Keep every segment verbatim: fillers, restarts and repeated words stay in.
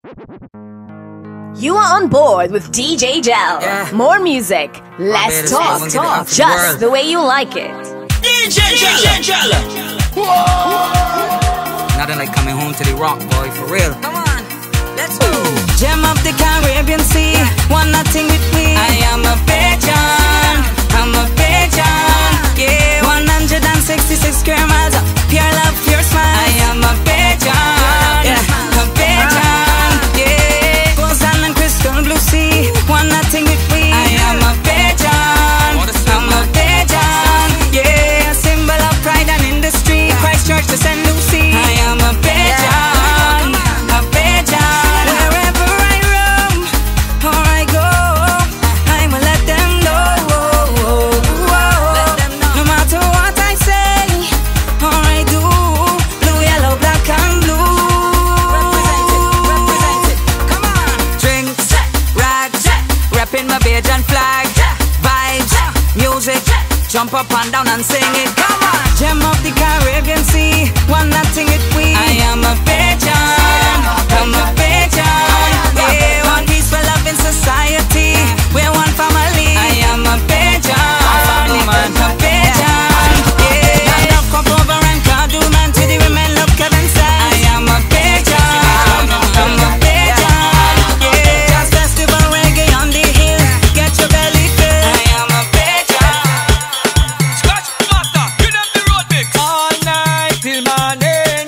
You are on board with D J Gel. Yeah. More music, less talk, talk, just the way you like it. D J Gel. Nothing like coming home to the rock, boy, for real. Come on, let's go. Gem of the Caribbean Sea, one nothing with me. I am a pigeon, I'm a pigeon. Yeah, one hundred sixty-six square miles of pure love, pure smile. I am a pigeon, yeah, a pigeon. Yeah, Gozan and crystal blue sea, one nothing with me. I am a pigeon, I'm a pigeon. Yeah, a symbol of pride and industry. Christchurch to Saint Lucie. I am a pigeon, a pigeon. Wherever I roam or I go, I will let them know. No matter what I say or I do, blue, yellow, black and blue. Represent it, represent it. Come on. Drinks, rags, repping my Bajan flag. Vibes, music, jump up and down and sing it. Come on. Gem of the Caribbean Sea, one nothing with we. I am a pigeon, I'm a pigeon. Yeah, one peaceful love in society. We're one family. I am a pigeon, I'm a pigeon. Yeah, love come over and cuddle man to the women love Kevin says. I am a pigeon, I'm a pigeon. Yeah, jazz festival reggae on the hill. Get your belly filled. I am a pigeon. Scratch master, give them the road mix. All night till morning.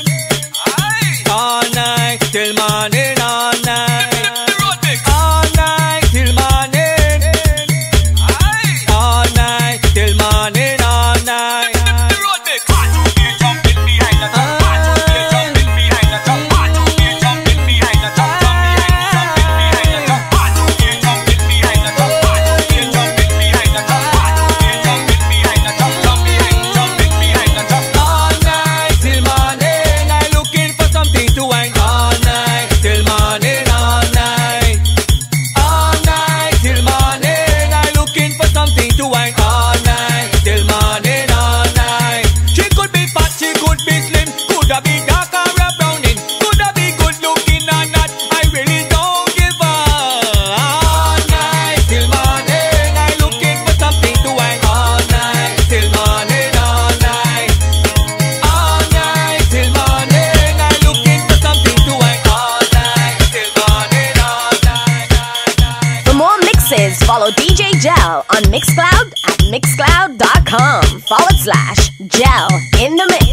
All night till morning. All night. Give them the road mix. All night till morning. All night till morning. All night. Give them the road mix. One, two, three, jumping behind the drum. One, two, three, jumping behind the drum. One, two, three, jumping behind the drum. Jump behind, jumping behind the drum. One, two, three, jumping behind the drum. One, two, three, jumping behind the drum. One, two, three, jumping behind the drum. Jump behind, jumping behind the drum. All night till morning. I looking for something to wine. All night till morning. All night. All night till morning. I looking for something to wine. All night till morning. All night. She could be fat, she could be slim, could have be dark or a browning, could have be good looking or not. I really don't give a. All night till morning. I looking for something to wine. All night till morning. All night. All night till morning. I looking for something to wine. All night till morning. All night. For more mixes, follow D J Gel on Mixcloud at mixcloud.com forward slash gel in the mix.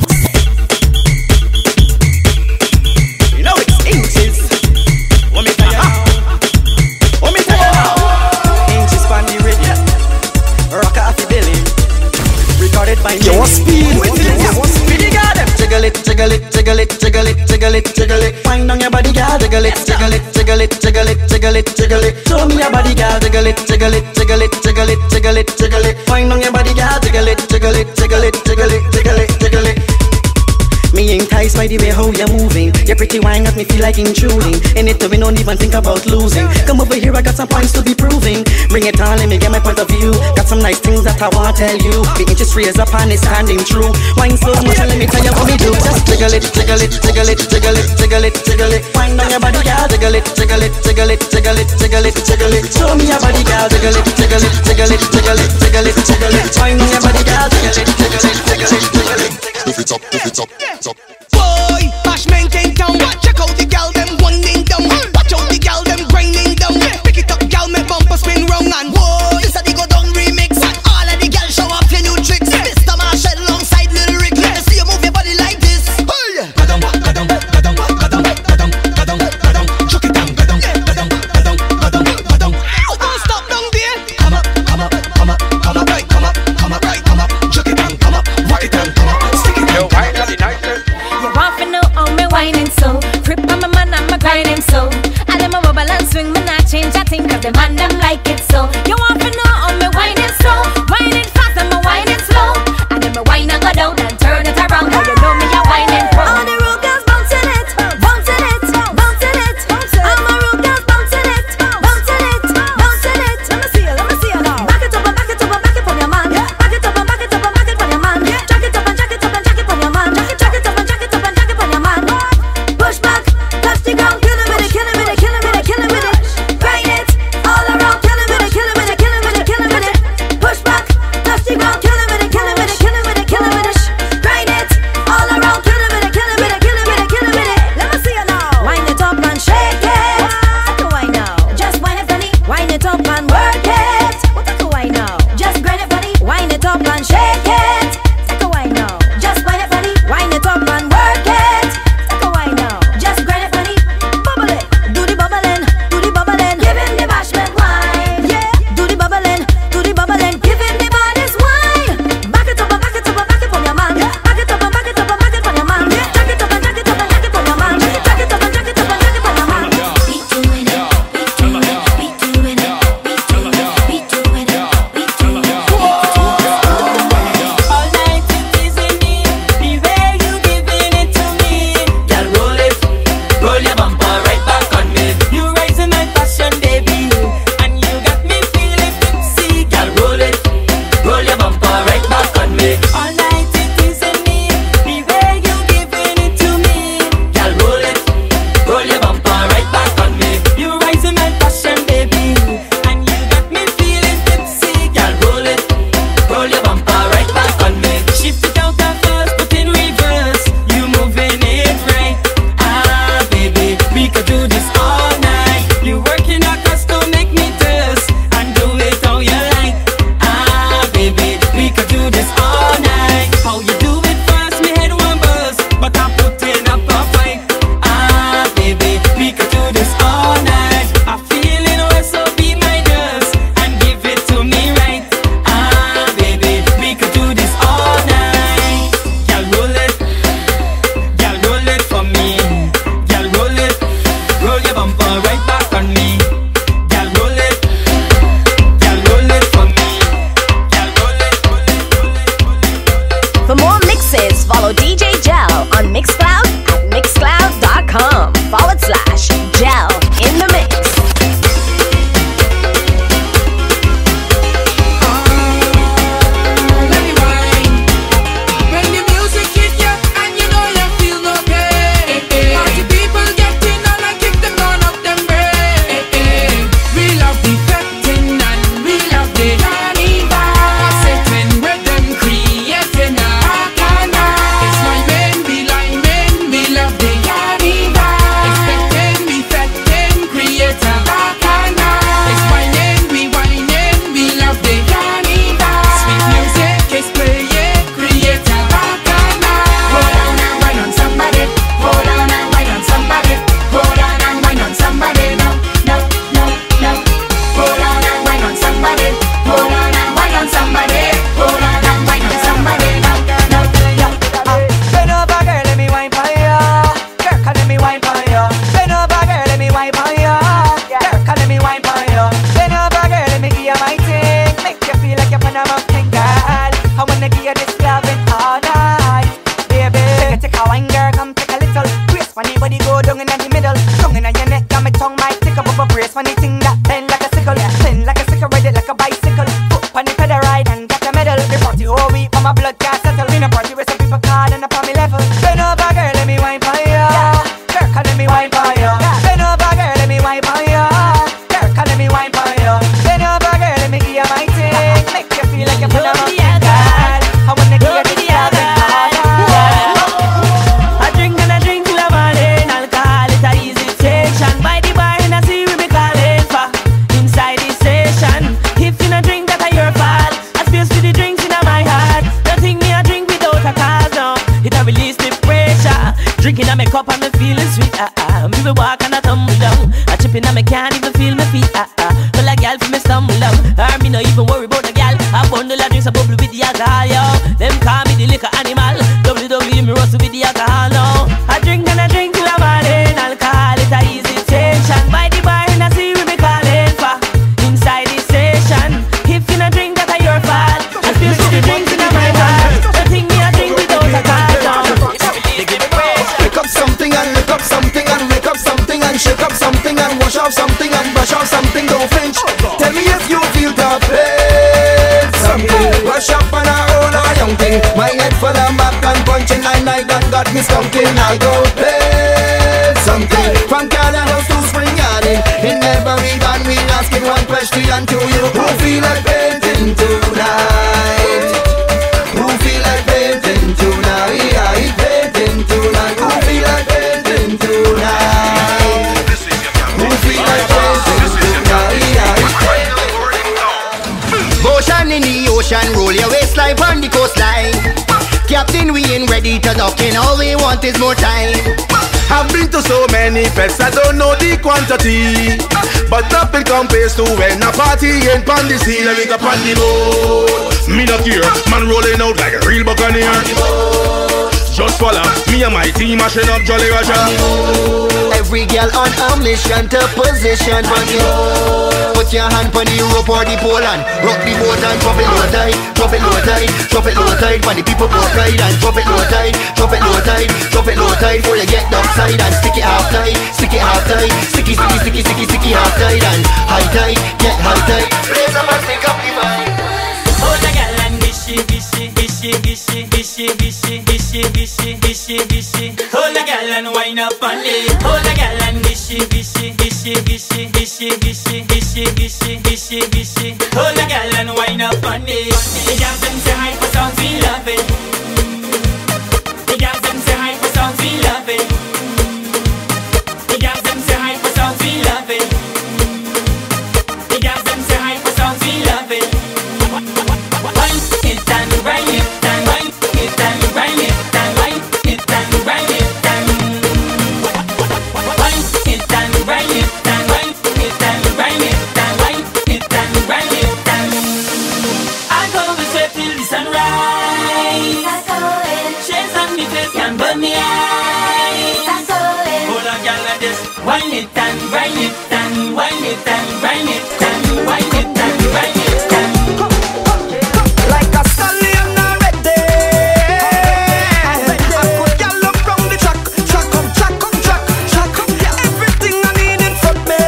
You know it's inches. What me tell ya? What me tell ya? Inches on the radio. Rock off the belly. Recorded by Yo, what speed? What speed you got them? Jiggle it, jiggle it, jiggle it, jiggle it, jiggle it, jiggle it. Find on your body, girl. Jiggle it, jiggle it, jiggle it, jiggle it, jiggle it, jiggle it. Show me your body, girl. Jiggle it, jiggle it, jiggle it, jiggle it, jiggle it, jiggle it. Find on your body, girl. Jiggle it, jiggle it, jiggle it, jiggle it, jiggle it, jiggle it. Me enticed by the way how you're moving. Your pretty wine got me feel like intruding. In it, we don't even think about losing. Come over here, I got some points to be proving. Bring it on, let me get my point of view. Got some nice things that I want to tell you. The inches raised up and it's standing true. Wine so much, and let me tell you what we do. Just jiggle it, jiggle it, jiggle it, jiggle it, jiggle it, jiggle it. Wine on your body, girl. Jiggle it, jiggle it, jiggle it, jiggle it, jiggle it, jiggle it. Show me your body, girl. Jiggle it, jiggle it, jiggle it, jiggle it, jiggle it, jiggle it. Wine on your body, girl. Jiggle it, jiggle it, jiggle it, jiggle it. If it's up, if it's up, it's up. Boy, Bashman came down. Check out the gal, them winding down. Watch out the gal, them grinding down. Pick it up, gal, make bumper spin round. And whoa, this a the go down remix. All of the gal show off your new tricks. Mister Marshall alongside Lil Rick. Let me see you move your body like this. Hey, go down, go down, go down, go down, go down, go down, go down. Chuck it down, go down, go down, go down, go down, go down. Don't stop down there. Come up, come up, come up, come up, right, come up, come up, right, come up. Chuck it down, come up, rock it down, come up, stick it down. You're off and out on me whining my middle. Tongue in your neck, got my tongue might tickle. But a brace funny thing that bend like a sickle. Thin like a sickle, ride it like a bicycle. Foot on the pedal ride and get a medal. The party whole week, but my blood can't settle. In a party with some people card and up on me level. Bend over, girl, let me wine for ya. Girl, let me wine for ya. Bend over, girl, let me wine for ya. Girl, let me wine for ya. Bend over, girl, let me give you my thing. Make you feel like you're full of my girl. I wanna give you the other. I drink and I drink till I'm all in. Alcohol, it's a easy station. By the bar and I see we be calling for inside the station. If you not drink, that are your fault. I space for the drinks in my heart. Nothing me I drink without a cause, no. It a release the pressure. Drinking on my cup and me feeling sweet, ah ah. Me we walk and I tumble down. I chipping and me can't even feel my feet, ah ah. But like gal for me stumble down. Or me no even worry about the gal. I bundle of drinks, I bubble with the alcohol, yo. Them call me the liquor animal. W W me rustle with the alcohol, no. I drink and I drink till I'm all in. Alcohol, it's a easy station. By the bar and I see we be calling for inside the station. If you not drink, that are your fault. I feel the drinks in my heart. Nothing me I drink without a cause, no. Pick up something and lick up something and wake up something and shake up something and wash off something and brush off something. Don't flinch. Tell me if you feel the pain. Something brush up on a own a young thing. My head full of map and punching and I that got me skunking. I go play something from Cali House to Spring Garden. In every band we asking one question to you. Who feel like painting tonight? Who feel like painting tonight? I painting tonight. Who feel like painting tonight? Who feel like painting tonight? Motion in the ocean, roll your waistline on the coastline. Captain, we ain't ready to dock in, all we want is more time. I've been to so many fests, I don't know the quantity, but nothing compares to when a party ain't on the sea. Let me go on the boat. Me not care, man rolling out like a real buccaneer. Just follow me and my team mashing up Jolly Roger. Every girl on a mission to position for you. Put your hand on the rope or the pole and rock the boat and drop it low tight, drop it low tight, drop it low tight. When the people boat ride and drop it low tight, drop it low tight, drop it low tight. Before you get downside and stick it half tight, stick it half tight, sticky, sticky, sticky, sticky, sticky half tight and high tight, get high tight. Raise up and stick up the vibe. Hold a gal and gishy, gishy, gishy, gishy, gishy, gishy, gishy, gishy, gishy, gishy. Hold a gal and wind up on it. Hold a gal and gishy, gishy, gishy, gishy, gishy, gishy, gishy, gishy, gishy, gishy. Hold a gal and wind up on it. The girls them say hi for songs we love it. The girls them say hi for songs we love it. The girls them say hi for songs we love it. The girls them say hi for songs we love it. Wine it and grind it and wine it and grind it and wine it and grind it and wine it and grind it and wine it and grind it and wine it and grind it and I go to sweat till the sunrise. Shades on me face can burn me eyes. Hold a girl like this, wine it and grind it and wine it and grind it and wine it and grind it and. Like a stallion already. I could gallop round the track, track up, track up, track, track up. Everything I need in front me,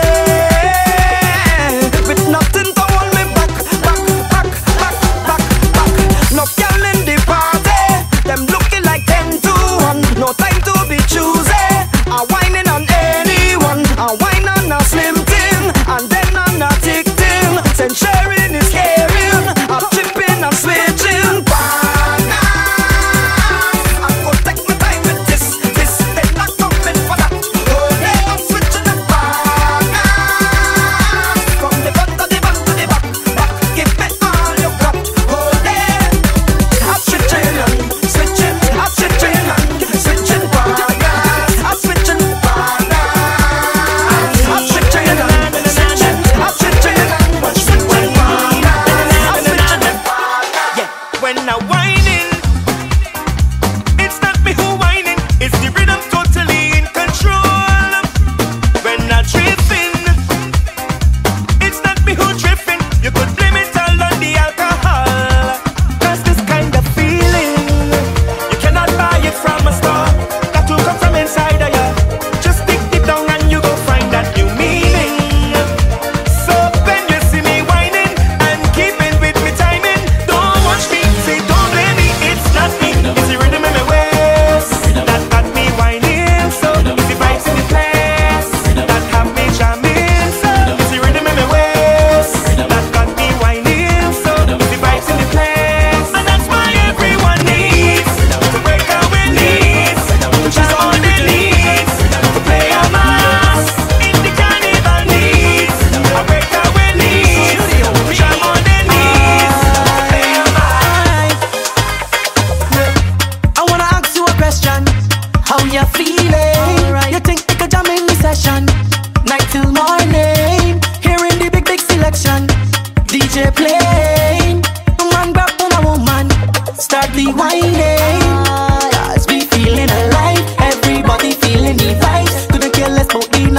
with nothing to hold me back, back, back, back, back, back. No girl in the party, them looking like ten to one. No time to be choosy. I'm whining on anyone. I'm whining on a slim thing, and then on a thick thing. Then sharing is scary.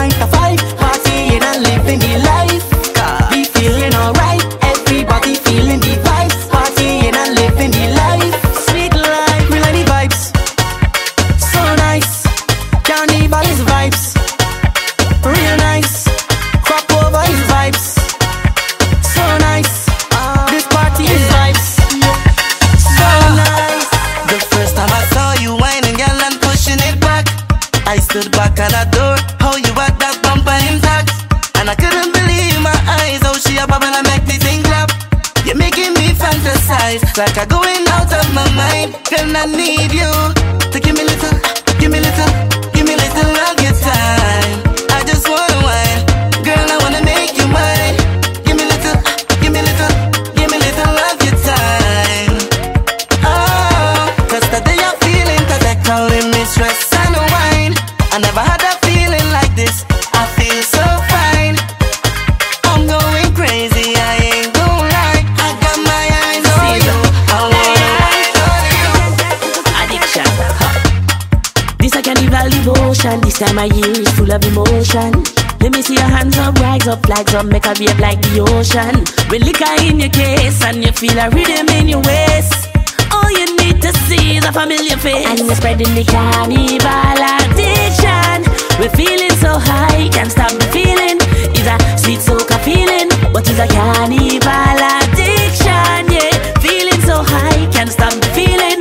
nine to five, partying and living the life. Be feeling alright, everybody feeling the vibes, partying and living the life. Sweet life, we like the vibes. So nice, carnival is vibes. Real nice, crop over is vibes. So nice, this party is vibes. So nice. The first time I saw you whining, girl, and pushing it back, I stood back and adored how you had that bumper intact. And I couldn't believe my eyes, how she a bubble and make me think clap. You're making me fantasize, like I'm going out of my mind. Girl, I need you to give me little, give me little, give me little of your time. I just wanna wine, girl, I wanna make you mine. Give me little, give me little, give me little of your time. Oh, cause today I'm feeling cause they're calling me stress and wine. I never had a feeling like this, I feel so fine. I'm going crazy, I ain't gon' lie. I got my eyes on you, I wanna wine on you. Addiction. This a carnival devotion. This time of year is full of emotion. Let me see your hands up, rise up, flags up, make a wave like the ocean. With liquor in your case and you feel a rhythm in your waist, all you need to see is a familiar face. And we're spreading the carnival addiction. We're feeling so high, can't stop the feeling. It's a sweet soca feeling, but it's a carnival addiction. Yeah, feeling so high, can't stop the feeling.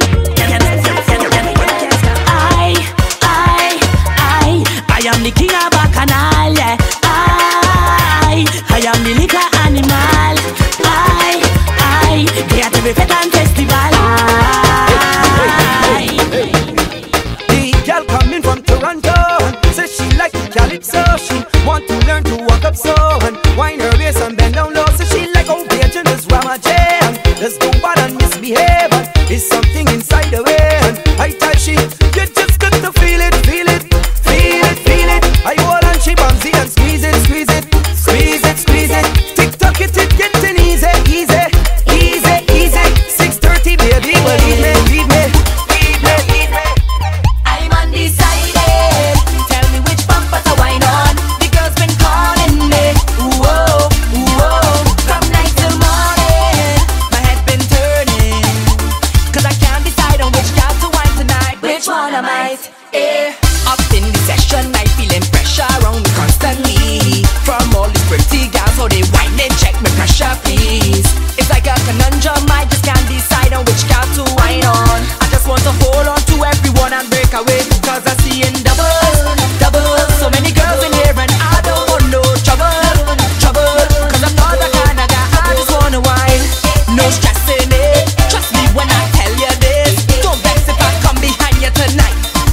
I, I, I, I am the king of bacchanal. Yeah, I, I am the liquor animal. I, I, create every fete and festival. The girl coming from Toronto says she like the calypso. She want to learn to walk up so and wind her waist and bend down low. So she like oh virgin is Rama Jam. Let's go bad and misbehave. It's something inside the way. And I tell she, you just got to feel it, feel it, feel it, feel it. I hold on, she bumps it and squeeze it, squeeze it, squeeze it, squeeze it. Tick tock it, it getting easy, easy, easy, easy. Six thirty, baby, believe me, believe me, believe me, believe me. I'm undecided. Tell me which bumper to wine on. The girls been calling me. Whoa, whoa. From night till morning, my head been turning. Cause I can't decide on which girl to wine tonight. Which one I might, eh? Up in the session, I feeling pressure around me constantly. From all these pretty girls, how they whine, they check me pressure, please. It's like a conundrum, I just can't decide on which girl to wine on. I just want to hold on to everyone and break away. Cause I see in double, double. So many girls in here and I don't want no trouble, trouble. Cause I'm not the kind of guy, I just wanna wine. No stressing it, trust me when I tell you this. Don't vex if I come behind you tonight.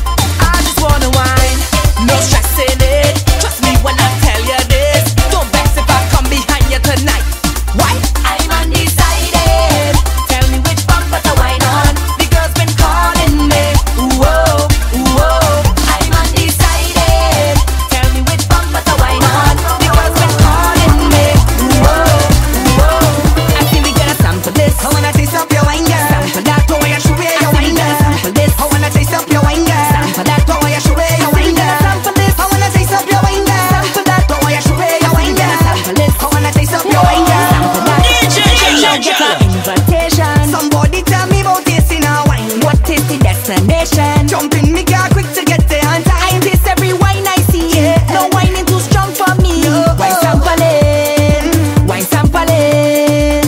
I just wanna wine, no stressing it. Trust me when I tell you this. Don't vex if I come behind you tonight. Why? I'm undecided. Tell me which bumper to wine on. The girls been calling me. Whoa, whoa. I'm undecided. Tell me which bumper to wine on. The girls been calling me. Whoa, whoa. I see we gotta sample this. I wanna taste up your wine, girl. Sample that. Go where you show where your wine, girl. Sample this. I wanna taste up your wine, girl. Sample that. Go where you show where your wine, girl. Sample this. I wanna taste up your wine, girl. Sample that. Go where you show where your wine, girl. Sample this. I wanna taste up your wine, girl. Sample that. I get an invitation. Somebody tell me about tasting a wine. What is the destination? Jump in me car quick to get there on time. I taste every wine I see. Yeah. No wine is too strong for me. No. Wine sampling, wine sampling.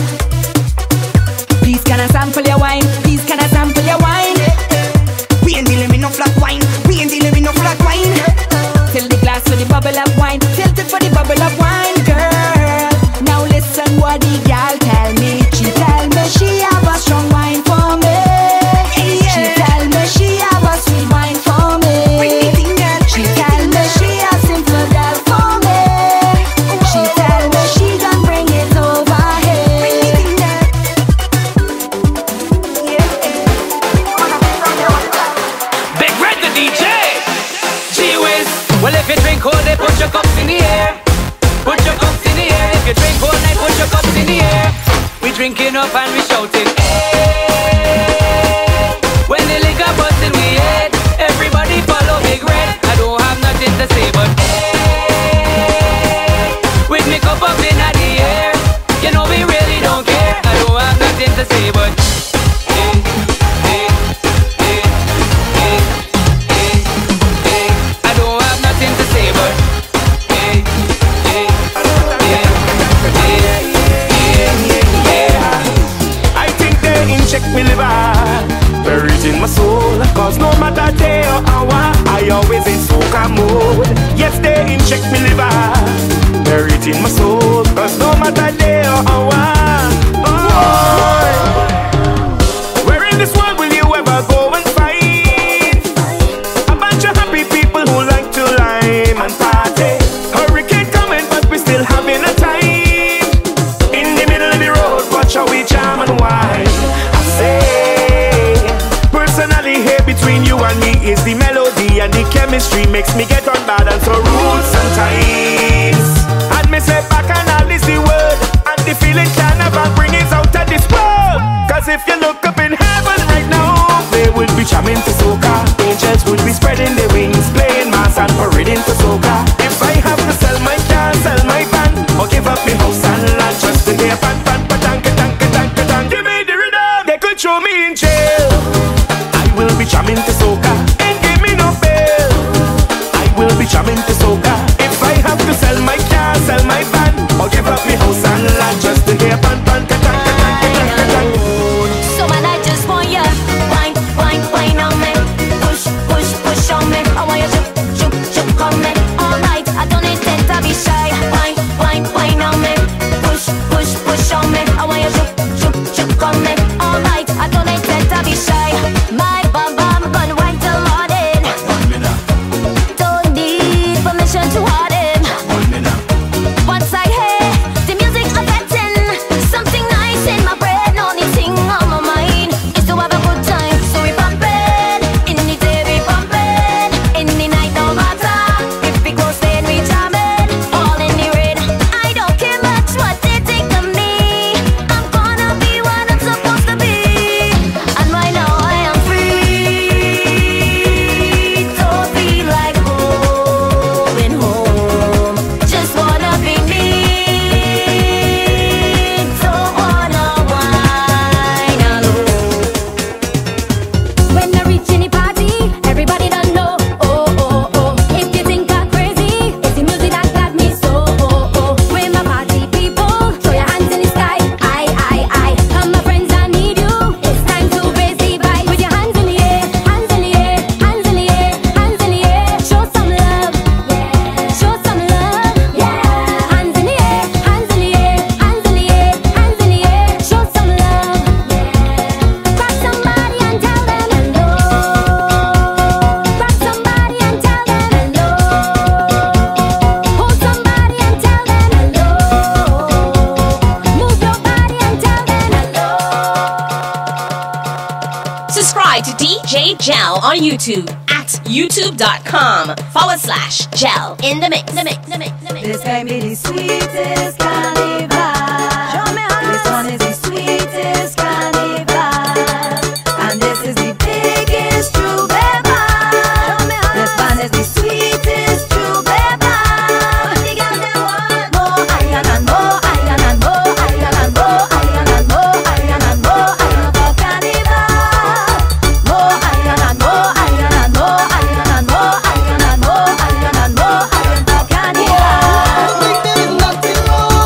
Please can I sample your wine? Please can I sample your wine? We ain't dealing with no flat wine. We ain't dealing with no flat wine. Fill the glass with the bubble of wine. Tilt it for the bubble of wine, girl. Now listen what the girl tell me. She tell me she have a strong wine for me. Yeah. She tell me she have a sweet wine for me. Bring the thing, girl. She tell me she a simple girl for me. She tell me she gon' bring it over here. Bring the thing, girl. Big Red the D J. Gee whiz. Well, if you drink all day, put your cups in the air. Put your cups in the air. If you drink all night, put your cups in the air. We drinking up and we shouting. Hey. When the liquor bustin' we head, everybody follow Big Red. I don't have nothing to say, but hey. always in soca mode. Yes, they inject me liver, they're eating my soul. Cause no matter day or hour, oh, where in this world will you ever go and find a bunch of happy people who like to lime and party? Hurricane coming, but we still having a time. In the middle of the road, watch how we jam and wine. I say, personally, here between you and me is the melody, and the chemistry makes me get on bad and so rude sometimes. And me say back and all is the word, and the feeling can never bring us out of this world. Cause if you look up in heaven right now, they would be jamming to soca. Angels would be spreading their wings, playing mass and parading to soca. If I have to sell my car, sell my van, or give up my house and land just to hear pan pan patanka tanka tanka tanka, give me the rhythm, they could throw me in jail. I will be jamming to soca, and give me no bail. I will be jamming to soca. If I have to sell my car, sell my van, or give up my house and land just to hear pan pan patanka tanka tanka tanka. So man, I just want ya wine, wine, wine on me, push, push, push on me. I want you to juke, juke on me. All night, I don't intend to be shy. Wine, wine, wine on me, push, push, push on me. I want you to juke, juke on me. All night, I don't intend to be shy. My bum bum gonna wine till morning. Don't need permission to harden. Once I hear the music affecting something nice in my brain, only thing on my mind is to have a good time. So we bumpin', in the day we bumpin', in the night no matter. If we go stay we jammin', all in the rain. I don't care much what they think of me. I'm gonna be what I'm supposed to be. And right now I am free. Don't feel like going home. Just wanna be me. Don't wanna whine alone. When I reach any party, everybody done know. Oh, oh, oh. If you think I'm crazy, it's the music that got me so. Oh, oh. With my party people, throw your hands in the sky. I, I, I. Come my friends, I need you. It's time to raise the vibe. With your hands in the air, hands in the air, hands in the air, hands in the air. Show some love, yeah. Show some love, yeah. Hands in the air, hands in the air, hands in the air, hands in the air. Show some love, yeah. Grab somebody and tell them hello. Grab somebody and tell them hello. Hold somebody and tell them hello. Move your body and tell them hello. Subscribe to D J Gel on YouTube at youtube.com forward slash gel in the mix. The mix, the mix, the mix. This can be the sweetest carnival. This one is the sweetest carnival. And this is the biggest true beba. This one is the sweetest true beba. The girl they want more iron and more iron and more iron and more iron and more iron and more iron for carnival. More iron and more iron and more iron and more iron and more iron and more iron for carnival. There's nothing wrong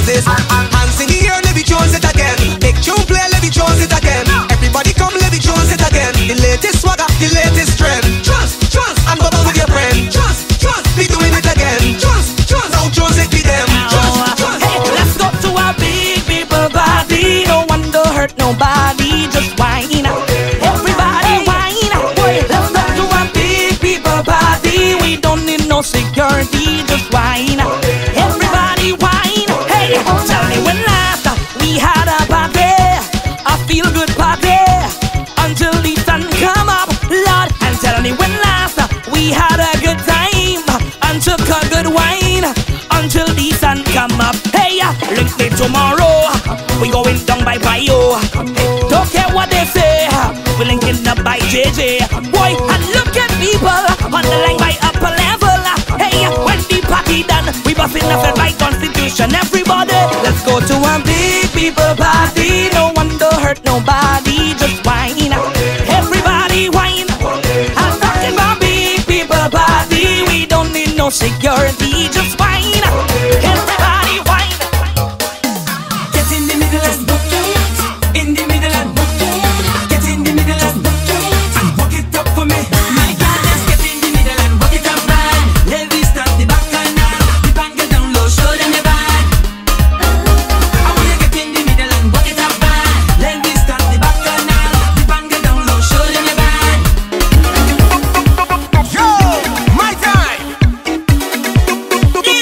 this. Hands in the air, Levy Jones it again. Big tune play, Levy Jones it again. Everybody come, Levy Jones it again. The latest swagger, the latest trend. Trust, trust, and bubble with your friend. Trust, trust, be doing it again. Trust, trust, now Jones it be them. Trust, trust. Hey, let's go to a big people party. No one to hurt nobody, just whine. Everybody whine. Boy, let's go to a big people party. We don't need no security, just whine. Everybody whine. Hey, tell me when last we had a party, a feel good party, until the sun come up, Lord. And tell me when last we had a good time and took a good wine until the sun come up. Hey, link me tomorrow. We going down by Bio. Hey, don't care what they say. We linking up by J J. Boy, and look at people on the line by upper level. Hey, when the party done, we busting up and by Constitution. Everybody, let's go to a big people party. No one to hurt nobody, just whine. Everybody whine. I'm talking about big people party. We don't need no security, just whine. Everybody whine. Get in the middle and book it. In the middle and book it. Get in the middle and book it. And walk it up for me. My God, let's get in the middle and walk it up, man. Ladies, start the back and now. The bang get down low, show them your band. I wanna get in the middle and walk it up, man. Ladies, start the back and now. The bang get down low, show them your band. Yo, my time.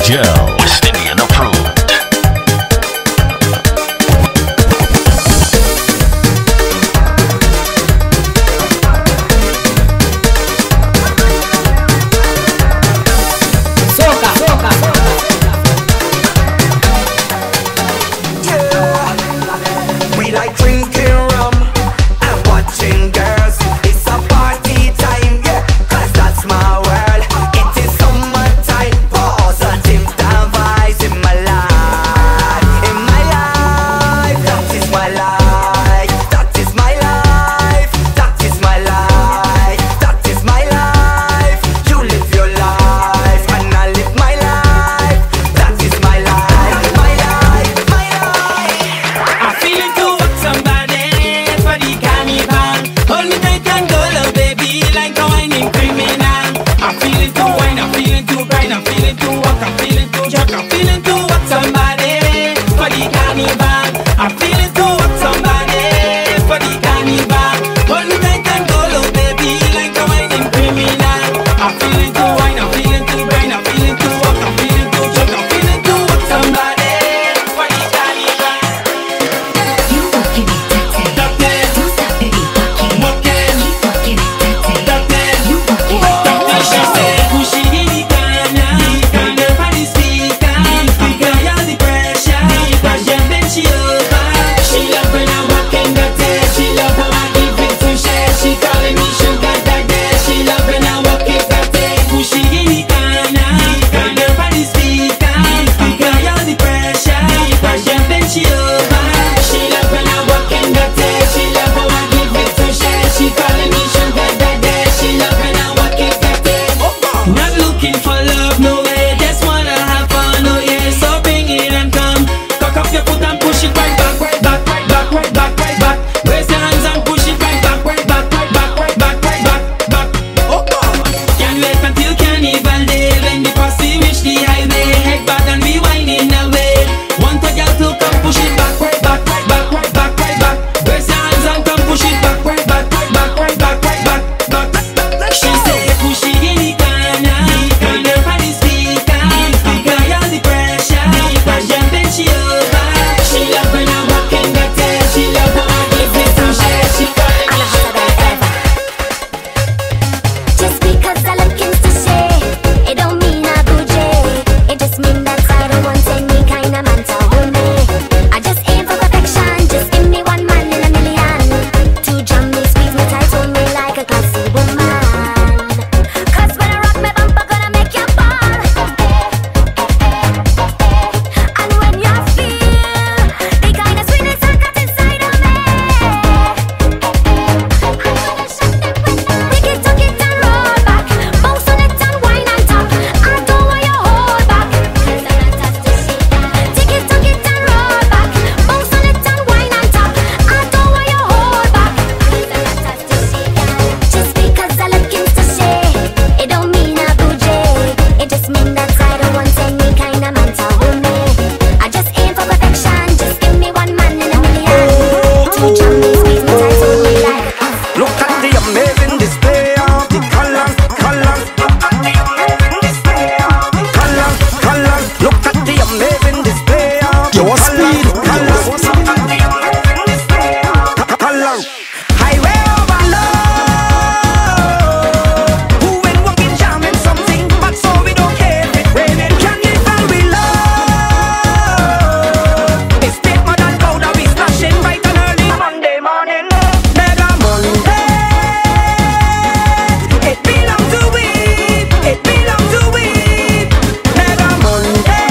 Gel, West Indian approved. Soca, soca, Yeah, we like drinking rum and watching girls. It's a party time, yeah, 'cause that's my world. It is summertime, positive vibes in my life, in my life. That is my life, that is my life, that is my life, that is my life. You live your life and I live my life. That is my life, my life, my life. I'm feeling to walk somebody for the carnival. Hold me tight and go, love baby, like a whining criminal. I'm feeling to wine, I'm feeling to grind, I'm feeling to walk, I'm feeling to jerk, I'm feeling to walk somebody for the carnival. I'm feeling to walk somebody for the carnival. Hold me tight and go, love baby, like a whining criminal. I'm feeling to wine, I'm feeling to grind, I'm feeling to walk, I'm feeling to jerk, I'm feeling to walk somebody for the carnival. You walking it, dirty. You stop baby walking. Walking. Keep walking it, dirty. Dirty. You walking it, Doctor, she dirty. said, push it in the corner, corner for the speaker, speaker, all the pressure, pressure, then she over. She love when I walk in the tail, she love how I give it to share. She calling me sugar daddy, she love when I walk in the tail. Push it in the corner, corner for the speaker, speaker, all the pressure, pressure, then she over. She love when I walk in the tail, she love how I give it to share. She calling me sugar daddy, she love when I walk in the tail. Not looking for love, no way, just wanna have fun, oh yeah. So bring it and come, cock up your foot and push it right back, right back, right back, right back, right back. Raise your hands and push it right back, right back, right back, right back, right back, back. Oh God, can't wait until carnival day when the posse reach the highway. Head back and be whining away. Want a girl to come push it back, right back, right back, right back, right back. Raise your hands and come push it back, right back, right back, right back, right back, back. She say push it in the corner, corner for the speaker, speaker, all the pressure, pressure, then she over. She love when I walk in the tail, she love how I give it to share. She calling me sugar daddy. Just because I look into shit, it don't mean I bougie. It just mean that I don't want any kind of man to hold me. I just aim for perfection, just give me one man in a million. To jam me, squeeze me tight, hold me like a classy woman. 'Cause when I rock my bumper, gonna make you fall. And when you feel the kind of sweetness I got inside of me, I'm gonna shut them windows. Take it, tuck it and roll back. Bounce on it and wine on top. I don't want you hold back, 'cause I'm not touched to see that. Take it, tuck it and roll back. Bounce on it and wine on top. I don't want you hold back, 'cause I'm not touched to see that. Just because I look into shit, it don't mean I bougie. It just mean that I don't want any kind of man to hold me. I just aim for perfection, just give me one man in a million. To jam me, squeeze me tight, hold me like a Look at the amazing display of the colors, colors. Look at the amazing display of the colors, colors. Look at the amazing display of the colors, colors. Look at the amazing display of the colors. Highway over love. Who ain't walking, jamming something, but so we don't care if it raining. Carnival we love. It's big mud and powder, we splashing bright and early Monday morning. Mega Monday. It belongs to we, it belongs to we. Mega Monday.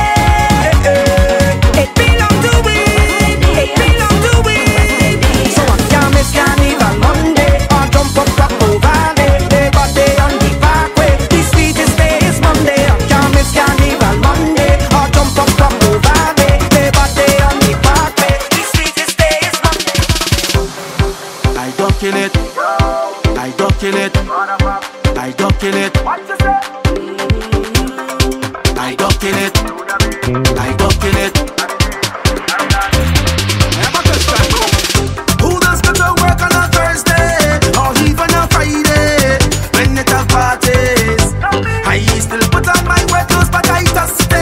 It belongs to we, it belongs to we. So I can't miss Carnival Monday or jump up rock over there. They got day on the parkway. The sweetest day is Monday. I can't miss Carnival Monday or jump up rock over there. They got day on the parkway. The sweetest day is Monday. I ducking it, I ducking it, I ducking it, I ducking it, I ducking it. Who does go to work on a Thursday or even a Friday when it have parties? I still put on my wet clothes, but I just stay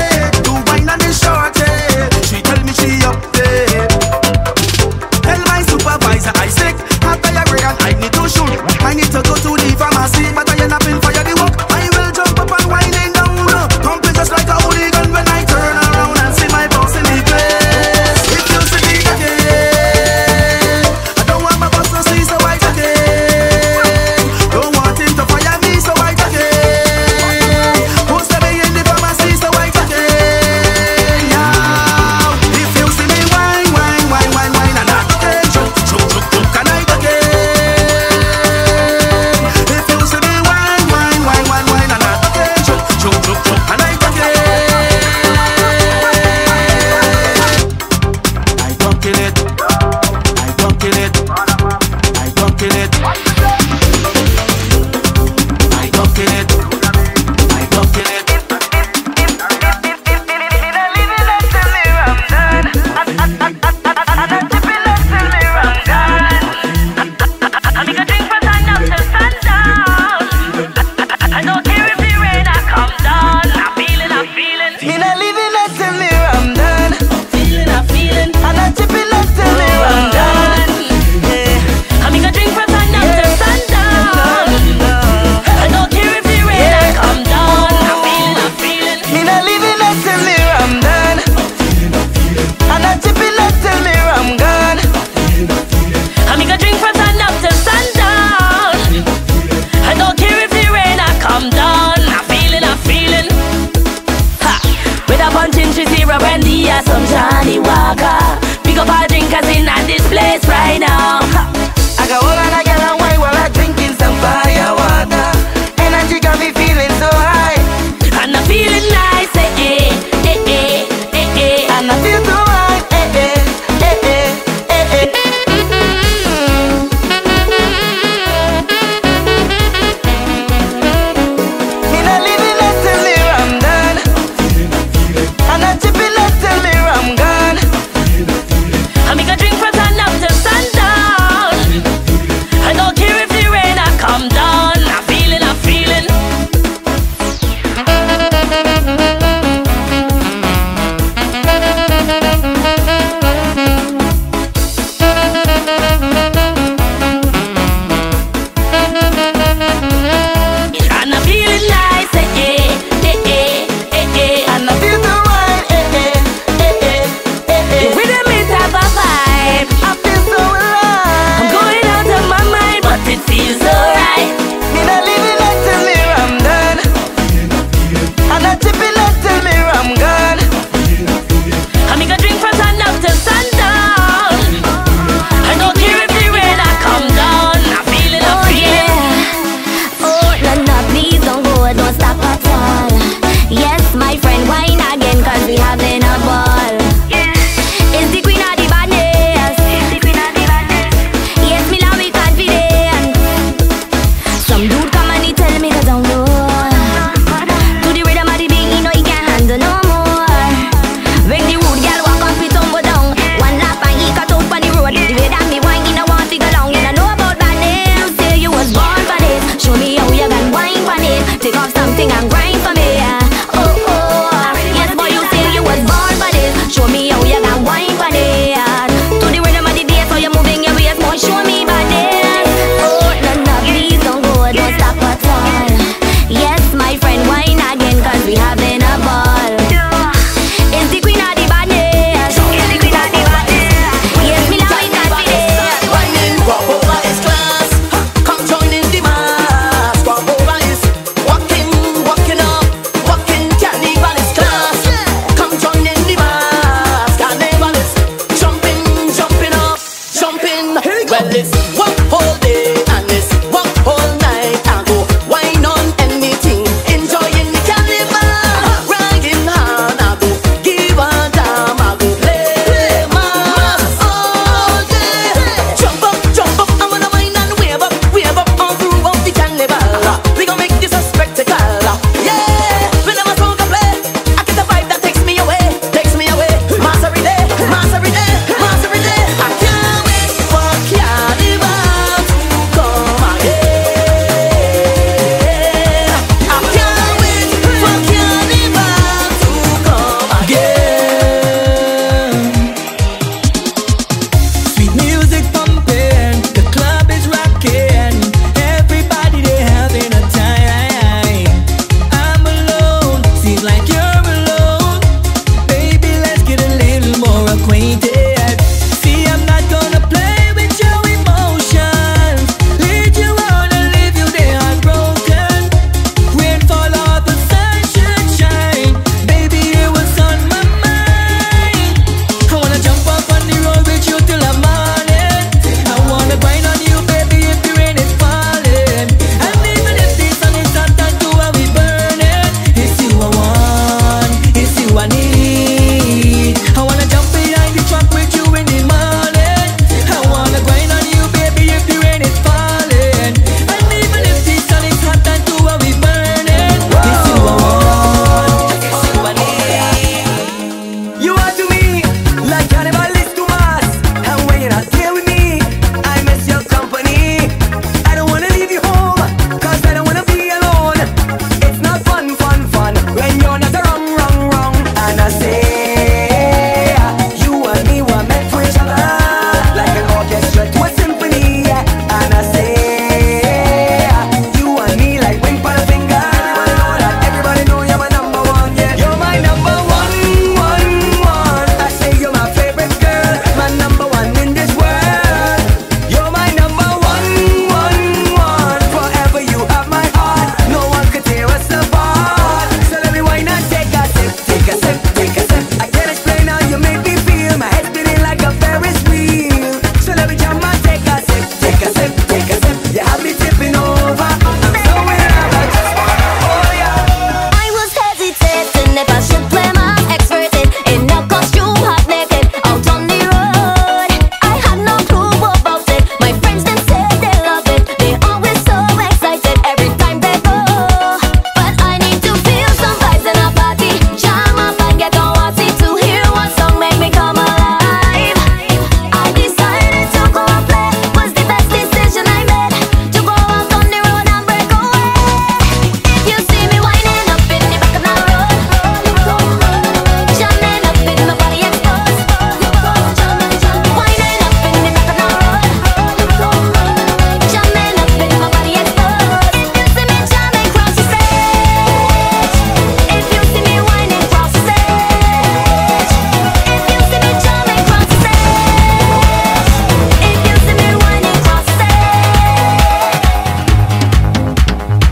the pharmacy, but I end up in fire the walk. I will jump up and winding down. Complete just like a hooligan when I turn around and see my boss in the place. If you see me again, I don't want my boss to see so white again. Don't want him to fire me so white again. Post me in the pharmacy so white again. Now, if you see me wine, wine, wine, wine, wine, and that again, choke, choke, choke, choke, and I again. If you see me wine,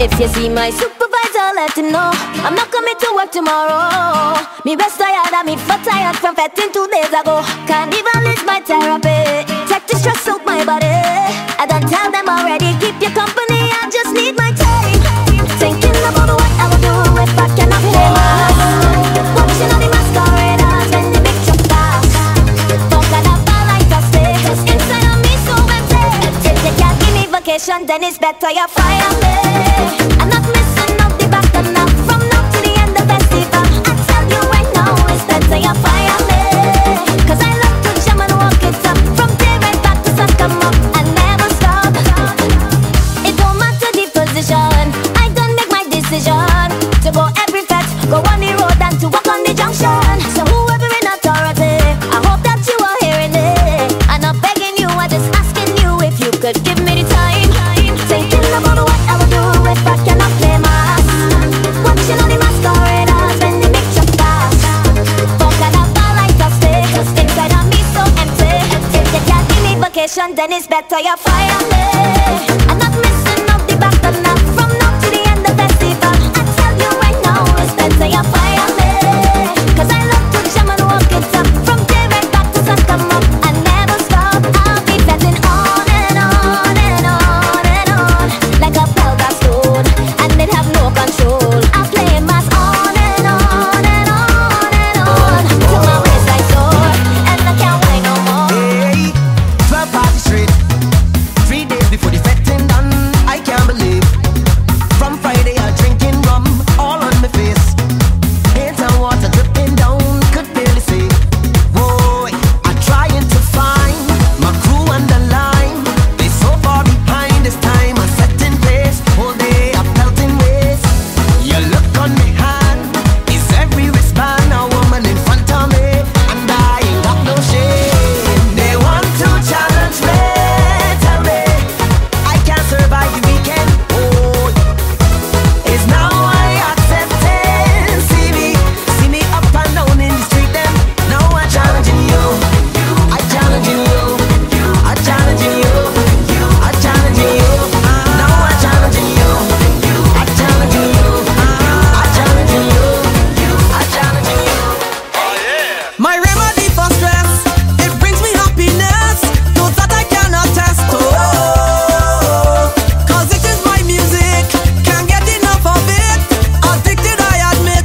If you see my supervisor, let him know I'm not coming to work tomorrow. Me best tired and me for tired from fetting two days ago. Carnival is my therapy. Take the stress out my body. I don't tell them already. Keep your company, I just need my time. Thinking about what I will do if I cannot play my watching all the masqueraders when they make you fast. Talking about like a stay inside of me so empty. If you can't give me vacation, then it's better you fire me. I'm not missing out the back enough from now to the end of festival. I tell you right now, it's better you fire me. Cause I love to jam and walk it up from day right back to sun come up and never stop. It don't matter the position, I done make my decision to go every fetch, go on the road and to walk on the junction. So whoever in authority, I hope that you are hearing it. I'm not begging you, I'm just asking you if you could give me the time. Thinking about what I will do if I cannot play mass. Watching all the masqueraders when they make you fast. Talking about like a stay inside of me so empty. If you can't give me vacation, then it's better you fire me. I'm not missing out the back enough from now to the end of festival. I tell you right now, it's better you fire me. Cause I love to jam and walk it up from day right back to sun come up and never stop. I'll be betting on and on and on and on like a pelvis stone, and they'd have no control. I'll play mass on and on and on and on till my waistline sore and I can't wait no more. Hey, twelve party straight, three days before the fetting done. I can't believe from Friday I'm drinking rum all on my face. Paint and water dripping down, could barely see. Boy, I'm trying to find my crew on the line. They so far behind this time. I'm setting pace, whole day I'm pelting waste. You look on me hand, is every wristband a woman in front of me, and I ain't got no shame. They want to challenge me, tell me I can't survive the weekend. Oh, it's now I accept it. See me, see me up and down in the street them. Now I'm challenging you, I'm challenging you, I'm challenging you, I'm challenging you. Now I'm challenging you, I'm challenging you, I'm challenging you, I'm challenging you. My remedy for stress, it brings me happiness, those that I cannot test. Oh, cause it is my music, can't get enough of it, addicted I admit.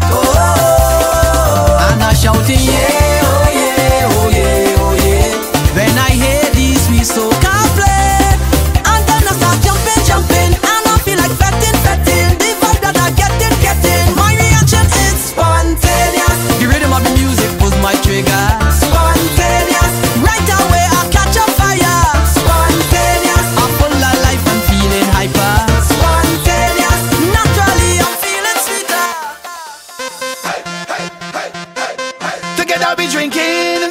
Oh, and I shouting yeah, oh yeah, oh yeah, oh yeah, when I hear these sweet soca play, and then I start jumping, jumping, and I feel like fetting, fetting, the vibe that I getting, getting. My reaction is spontaneous, the rhythm of the music was my trigger. Spontaneous, right away I catch a fire. Spontaneous, I'm full of life and feeling hyper. Spontaneous, naturally I'm feeling sweeter. Together we drinking,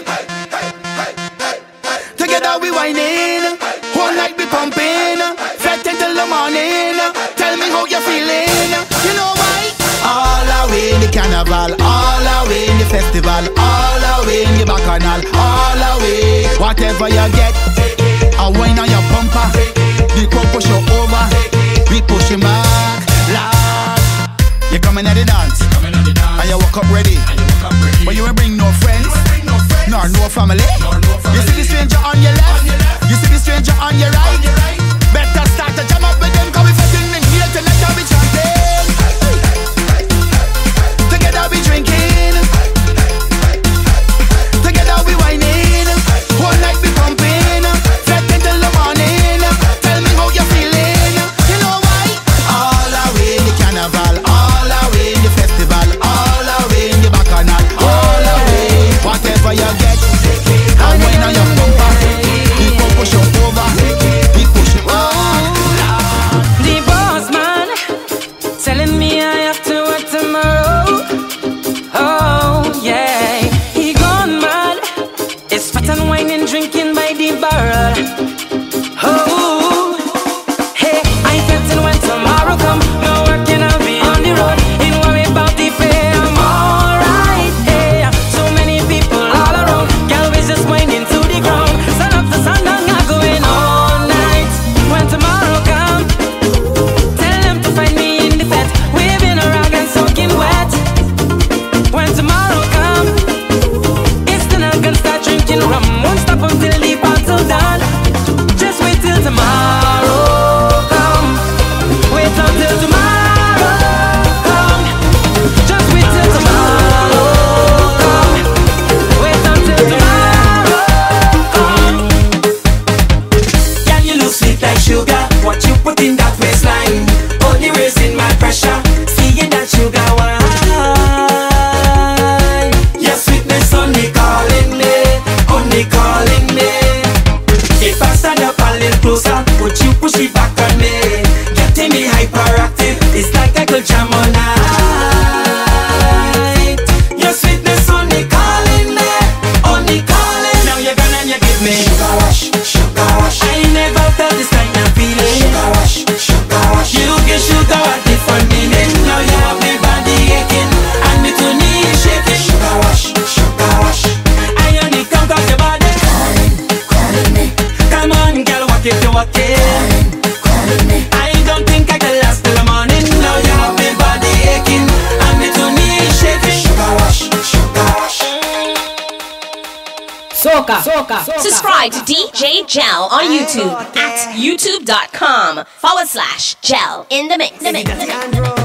together we whining, whole night we pumping, fretting till the morning. Tell me how you feeling. You know why? All away in the carnival, all away in the festival, all away in the bacchanal, all away. Whatever you get, a wine on your bumper, the crowd push you over, we push you back. Lord, you coming at the dance, and you walk up ready, but you ain't bring no friends, nor no family. You see the stranger on your left, you see the stranger on your right. Better start to jam up with them, cause we fetting in here till later we chanting. Together we drinking, together we whining, whole night we pumping, fretting till the morning. Tell me how you feeling. You know why? All away in the carnival, all away in the festival, all away in the bacchanal, all away. Whatever you get, a wine on your bumper, we push you over, we push you over. me sugar, what different meaning? Now you have me body aching and me two knees shaking. Sugar rush, sugar rush. I only come cause your body calling, calling me. Come on, girl, walk it to walk it. Calling me. I don't think I can last till the morning. Now you have me body aching and me two knees shaking. Sugar rush, sugar rush. Soca. Soca. Subscribe to D J Gel on YouTube at youtube.com forward slash gel in the mix. The mix. The mix.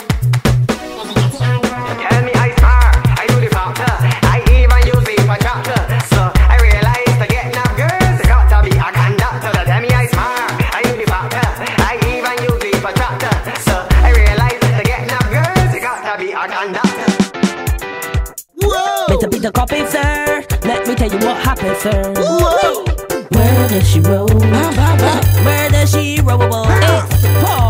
The copy, sir. Let me tell you what happened, sir. Whoa. Where does she roll? Where does she roll? It's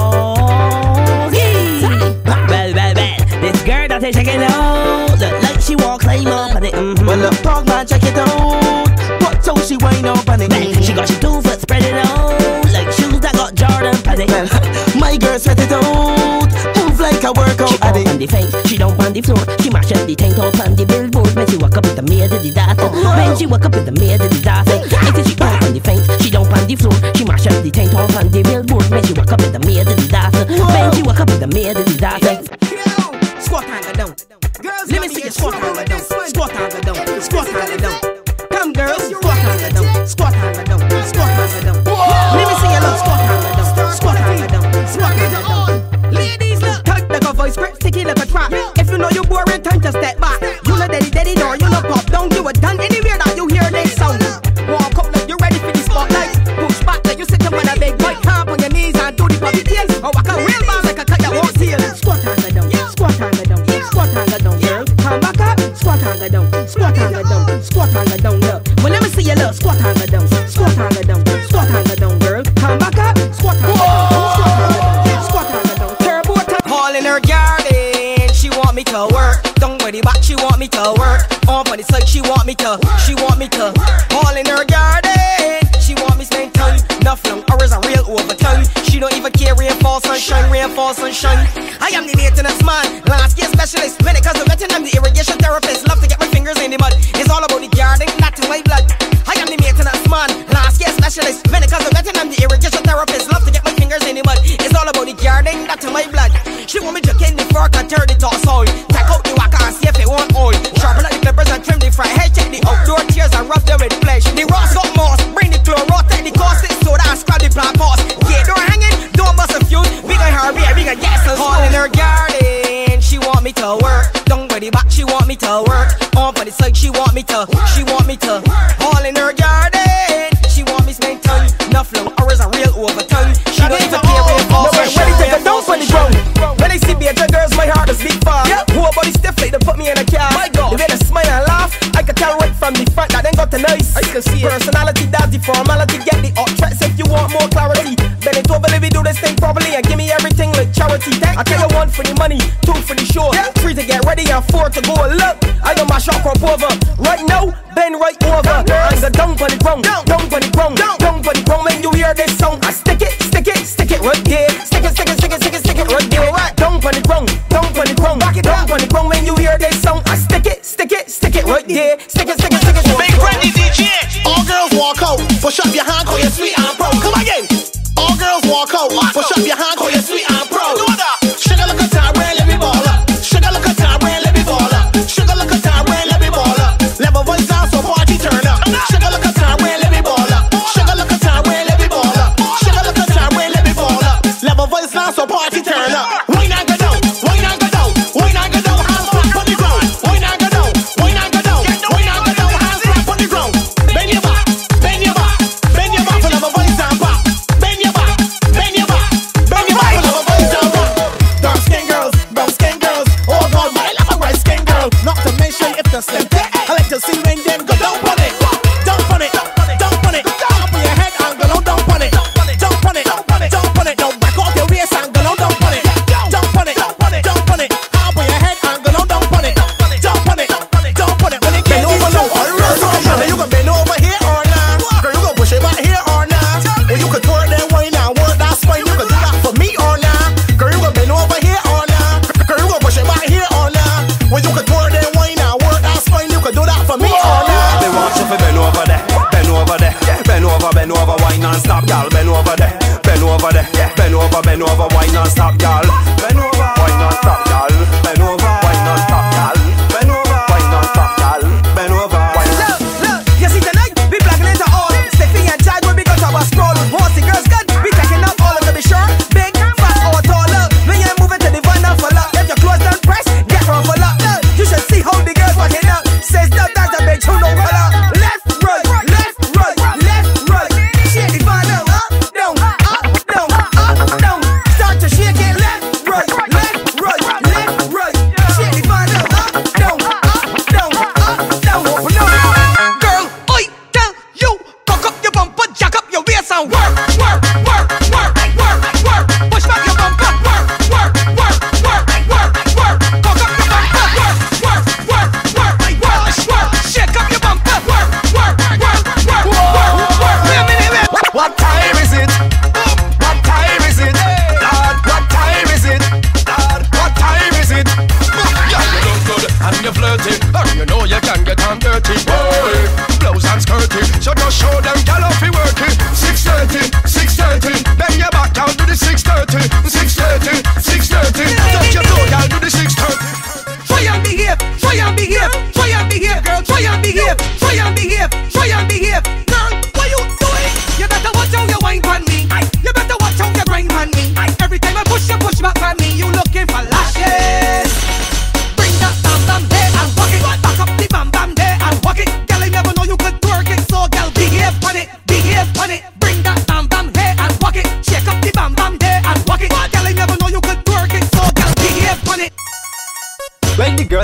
Poggy. Well, well, well. This girl that is checking out, look like she walk climb up on it. Mm-hmm. Well, look, Pog man, check it out. What so she wind up on it? Well, she got she two foot spread it out like shoes that got Jordan on it. Well, my girl sweat it out. Move like a workout. She don't on the fence, she don't on the floor. She mash up the tank top on the billboard. When she walk up with the maid of the data. When she walk up with the maid of the data. It's she don't on the fence, she don't on the floor. She mash up the tank top on the billboard. When she walk up with the maid of the data. When she walk up with the maid of the data. Squat and go down. Let me see you squat and go down. Squat and go down. Squat and go down. Come girls, squat and go down. Squat and go down. Squat and go down. Let me see you look squat and go down. Squat and go down. Squat and go down. Ladies, look tight like a voice, grip sticky like a trap. If you know you're boring, time to step back. You know daddy, daddy, or you know pop down. You were done anywhere that you hear this sound. Walk up like you're ready for the spotlight. Push back like you sit up on a big bike. Hop on your knees and do the puppy tail. Or walk a real bar like a cut that won't seal. Squat and go down. Squat and go down. Squat and go down, girl. Come back up. Squat and go down. Squat and go down. Squat and go down, look. Well, let me see you look. Squat and go down. Squat and go down. Squat and go down, girl. Come back up. Squat and go down. Squat and go down. Squat and go down. Turbo time. All in her garden. She want me to work. Don't worry back. She want me to work. Up on the side. She want me to. She want me to. All in her garden. She want me spend time. Enough long hours a real overtime. She don't even care rainfall, sunshine, rainfall, sunshine. I am the maintenance man, landscape specialist. When it comes to vetting, I'm the irrigation therapist. Love to get my fingers in the mud. It's all about the garden, not in my blood. I am the maintenance man, landscape specialist. When it comes to vetting, I'm the irrigation therapist. Love to get my fingers in the mud. It's all about the garden, not in my blood. She want me to get in the fork and turn it all soil. Take out the waka and see if it won't oil. Sharpen up the clippers and trim the front head. Check the outdoor tears and rough them with flesh. The rocks got moss, bring the chloro, take the caustic soda and scrap the plant moss. Get door hanging, don't bust a fuse. We gon' hurry, we gon' get some all in her garden. She want me to work. Don't worry back, she want me to work. On for the side, she want me to. She want me to. All in her garden. She want me spend time. Enough long hours a real overtime. She don't even care where it falls. No, when they take a dump on the ground. When they see me and girls, my heart is beat fast. Who a body stiff like they put me in a car. My God, they better smile and laugh. I can tell right from the front that they got the nice. I can see personality, that's the formality. Get the up tracks if you want more clarity. Bend it over, let me do this thing properly and give me everything like charity. I tell you one for the money, two for the show, three to get ready and four to go. Look, I got my shot crop over. Right now, bend right over. I'm the down for the ground, down for the ground, down for the ground. When you hear this song, I stick it, stick it, stick it right there. Stick it, stick it, stick it, stick it, stick it right there. Down for the ground, down for the ground, down for the ground. When you hear this song, I stick it, stick it, stick it right there. Stick it, stick it, stick it. Big Brandy D J. All girls walk out, push up your hand, call you sweet and pro. Come again. All girls walk out, push up your hand, call you sweet and pro. Sugar look at time, let me ball up. Sugar look at time, let me ball up. Sugar look at time, let me ball up. Level voice down, so party turn up. Sugar look at time, let me ball up. Sugar look at time, let me ball up. Sugar look at time, let me ball up. Level voice down, so party turn up. Why not go down? Why not go down? Why not go down? Hands back on the ground. Why not go down? Why not go down? Why not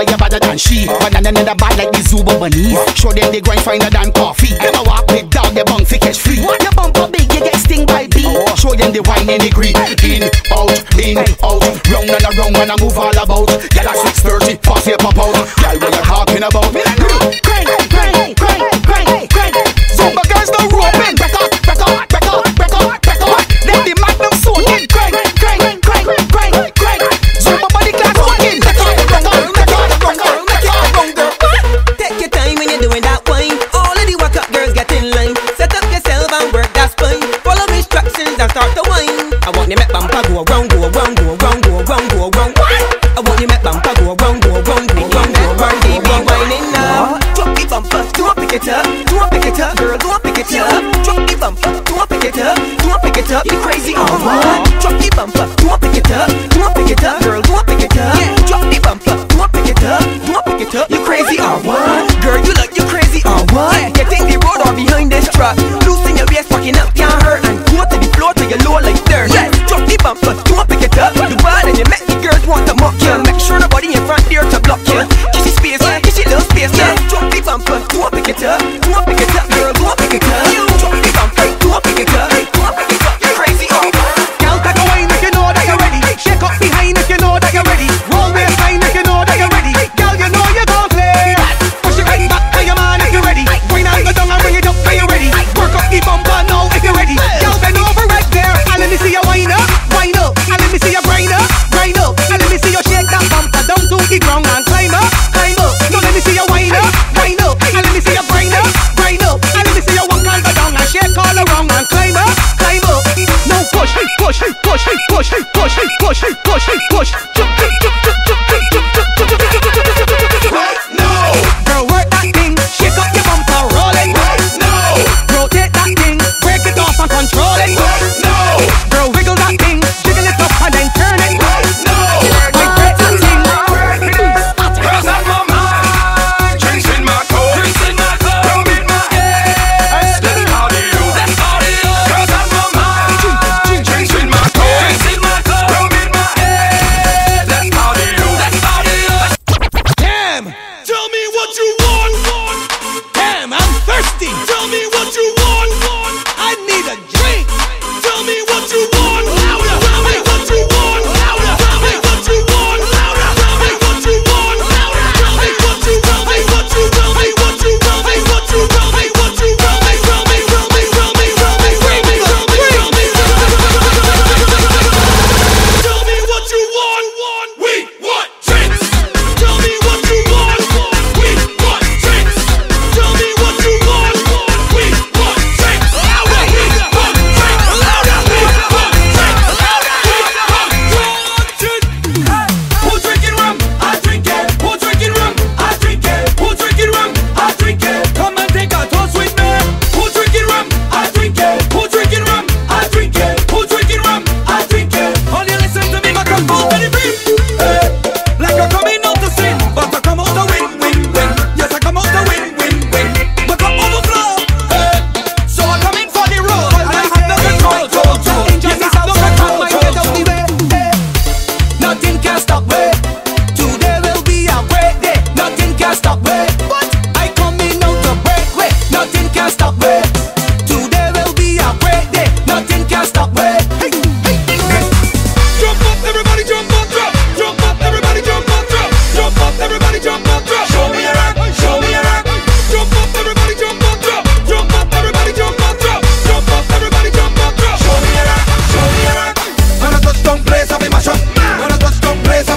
where you better than she. But none of the bad like the Zuba bunnies. Show them they grind finer than coffee. Them a walk big dog, they bunk fi catch free. Your bumper big, you get sting by bee. Show them the wine and the green. In, out, in, out, round and around and I move all about. Girl at six thirty, fast here pop out. Girl, what you talking about? Crank, crank, crank, crank, crank. Zumba girls no roping. Break out, break out, break out, break out, break out. Let the magnum soaking. Crank, crank, crank, crank, crank. Zumba body class walking. Break out, break out, break out, break out, break out, break out. Take your time when you're doing that wine. All of the walk up girls get in line. Set up yourself and work that spine. Follow instructions and start to whine. I want you make bumper go around, go around, go around, go around, go around. I want you make bumper go around, go around, go around, go around. Baby, whining now. Drop the bumper, do I pick it up? Do I pick it up, girl? Do I pick it up? Drop the bumper, do I pick it up? Do I pick it up? You crazy or what? Drop the bumper, do I pick it up? Do I pick it up, girl? Do I pick it up? Yeah, drop the bumper, do I pick it up? Do I pick it up? You crazy or what? Girl, you look, you crazy or what? You think the road or behind this truck? Loosen your waist, fucking up, can't hurt, and go to the floor till you're low like dirt. Yeah, drop the bumper, do I pick it up? The bad and you make the girls want to mock you. Make sure nobody in front there to block you. Kiss your space, kiss your little space. Yeah, drop the bumper, do I pick it up? Do I pick it up, girl? Do I pick it up? Drop the bumper, do I pick it up? Do I pick it up? You crazy or what? Girl, take a wine if you know that you're ready. Shake up behind if you know that you're ready. Roll waistline if you know that you're ready. Girl, you know you gon' play. Push it right back to your man if you're ready. Wine and go down and bring it up when you're ready. Work up the bumper now if you're ready. Girl, bend over right there and let me see you wind up, wind up, and let me see you grind up, grind up, and let me see you shake that bumper down to the ground and climb up, climb up. Now let me see you wind up, wind up, and let me see you grind up, grind up, and let me see you walk and go down and shake all around and climb up, climb up. Now push, push, push, push, push, push, push, push, push. Jump, jump, jump, jump, jump, jump, jump, jump, jump, jump, jump, jump. Right now, girl, work that thing, shake up your bumper, roll it. Right now, rotate that thing, break it off and control it. Right now, girl, wiggle that thing, jiggle it up and then turn it. Right now, break that thing. Cause I'm my mind, drinks in my coat, drinks in my coat, rum in my head. Let's party you, let's party you. Cause I'm my mind, drinks in my coat, drinks in my coat, rum in my head. Let's party you, let's party you. Damn, tell me what you want. Damn, I'm thirsty. Tell me what you want. I need a drink. Tell me what you want. Louder. Tell me what you want. Louder. Tell me what you want. Louder. Tell me what you want. Louder. Tell me what you want. Tell me what you want. Tell me what you want. Tell me what you want. Tell me what you want. Tell me, tell me, tell me, tell me, tell me, tell me, tell me, tell me, tell me what you want. We want drinks. Tell me what you want. We want drinks. Tell me what you want. We want drinks. Louder. We want drinks. Louder. We want drinks. Louder. We want drinks. Who drinking rum? I drink it. Who drinking rum? I drink it. Who drinking rum? I drink it. Come and take a toast with me. Who drinking rum? I drink it. Who drinking rum? I drink it. Who drinking rum? I drink it. Only listen to me, my come out to the beat. Hey, like I'm coming out to sin, but I come out to win, win, win. Yes, I come out to win, win, win. My cup overflow. Hey, so I'm coming for the road. And I have no control, control, control. Yes, I have no control, control, control. Nothing can stop me. Today will be a great day. Nothing can stop me. But I coming out to break way. Nothing can stop me. Today will be a great day. Nothing can stop me. Hey, hey, hey. Jump up, everybody, jump up, drop. Jump up, everybody, jump up, drop. Jump up, everybody, jump up, drop. Show me your rock, show me your rock. Jump up, everybody, jump up, drop. Jump up, everybody, jump up, drop. Jump up, everybody, jump up, drop. Show me your rock, show me your rock. When I touch down place, I be mash up. When I touch down place,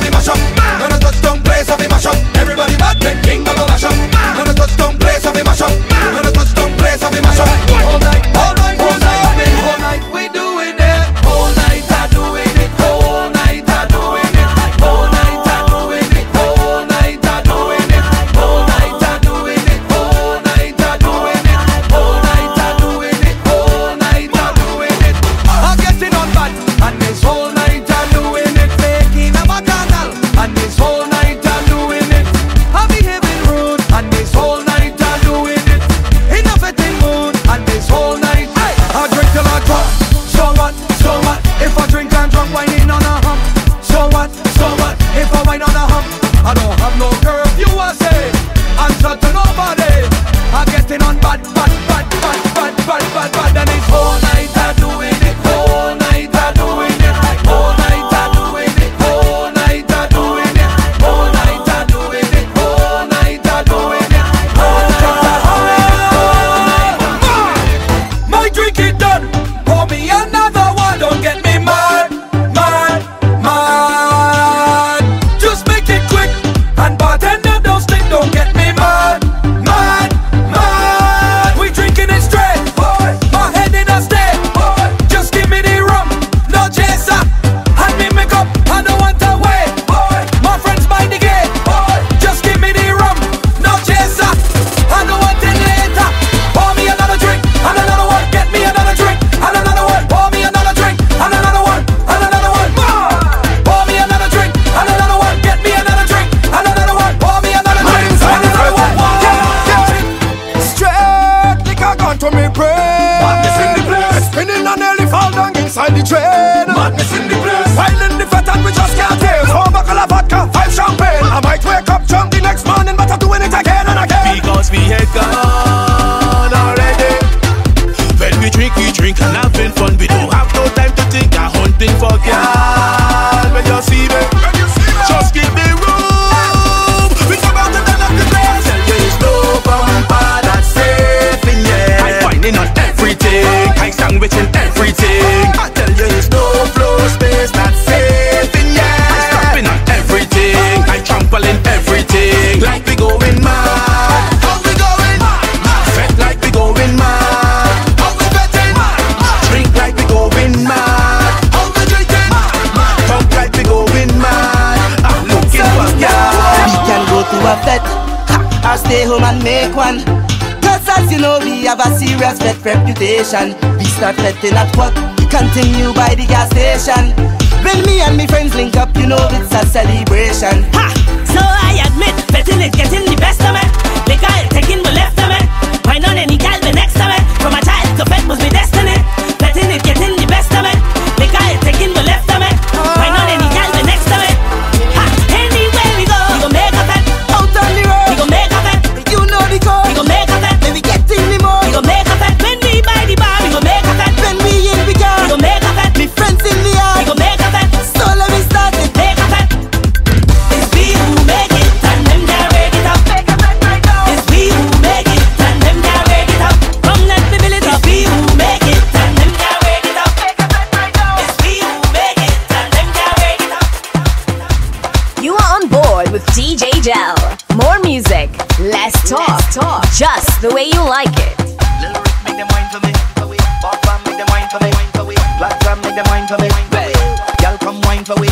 one. Cause as you know, we have a serious pet reputation. We start petting at work, continue by the gas station. When me and me friends link up, you know it's a celebration. Ha! So I admit, petting it, getting the best of me. Liquor it, taking the left of me. Wine on any gal, the next of me. From a child to pet was my destiny. Petting it, getting the best of me. Liquor it, taking the left of me. Wine on any gal, the next of me. Ha! Anywhere we go, we gon' make a pet. Out on the road, we gon' make a pet. You know the code, we gon' make a pet. When we get in the mode, we gon' make a pet. When we buy the bar, we gon' make a pet. When we in the car, we gon' make a pet. Me friends in the yard, we gon' make a pet. So let me start it. Make a pet. It's we who make it and them can't break it up. Make a pet right now. It's we who make it and them can't break it up. From that we build it up. It's we who make it and them can't break it up. Make a pet right now. It's we who make it and them can't break it up. You are on board with D J Gel. More music, less talk. Less talk. Just the way you like it. Little Rick, make them wine for me. Bob Bam, make them wine for me. Black Ram, make them wine for me. Y'all come wine for me.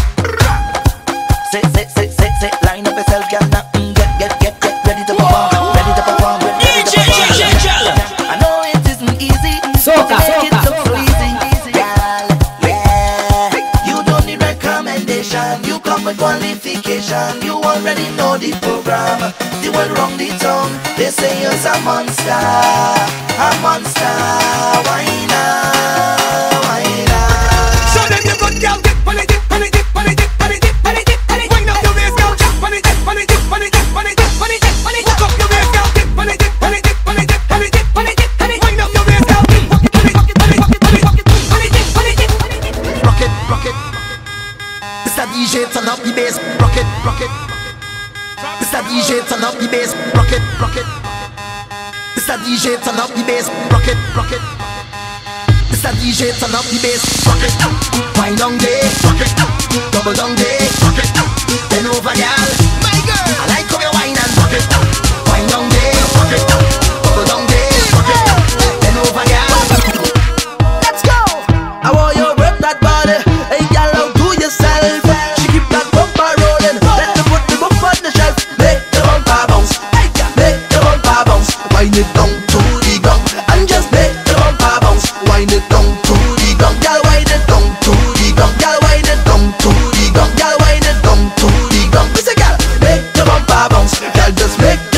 Sit, sit, sit, sit, sit. Line up yourself, y'all now. Mm, get, get, get, get ready to perform. Ready to perform. Ready to perform. I know it isn't easy. Soca, Make it soca, look so easy. Y'all, yeah. You don't need recommendation. You come with qualification. You already know the program. The world wrong the tongue. They say you're a monster. A monster. Why now? Why now? So then you good girl, dip on it, dip on it, dip on it, dip on it, dip on it, dip on it. Wind up your waist, girl, dip on it, dip on it, dip on it, dip on it, dip on it, dip on it. Hook up your waist, girl, dip on it, dip on it, dip on it, dip on it, dip on it, dip on it. Wind up your waist, girl, dip on it, dip on it, dip on it, dip on it, dip on it, dip on it, dip on it, dip on it. Rock it, rock it. Mister D J, turn up the bass. Rock it, rock it. Mister D J, turn up the bass. Rock it, rock it. Mister D J, turn up the bass. Rock it, rock it. Mister D J, turn up the bass. Rock it. Wine down there. Rock it. Double down there. Rock it. Bend over, girl. My girl. I like how you wine and rock it. Wine down there. Rock it. Double down there. Rock it. Bend over, girl. Let's go. I want you to work that body. Hey, girl, now do yourself. She keep that bumper rolling. Let me put the bumper on the shelf. Make the bumper bounce. Hey, make the bumper bounce. Wine it down to the ground and just make the bumper bounce. Wine it down to the ground. Girl, wine it down to the ground. Girl, wine it down to the ground. Girl, wine it down to the ground. Listen, girl, make the bumper bounce. Girl, just make